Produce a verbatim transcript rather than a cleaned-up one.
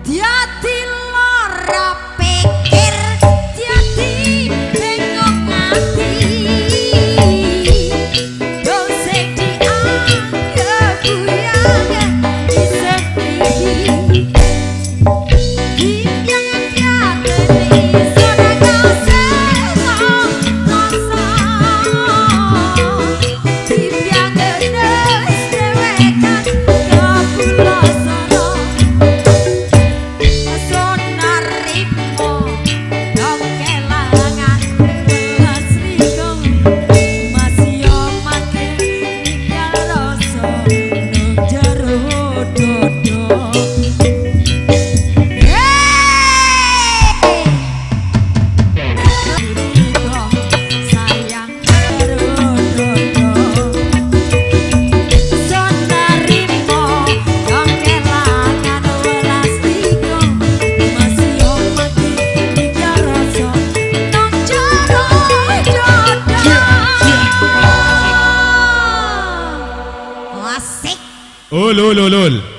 Dadi lara pikir, dadi bengok ati. Yo sing dianggep buyang isih iki. Ul ul ul ul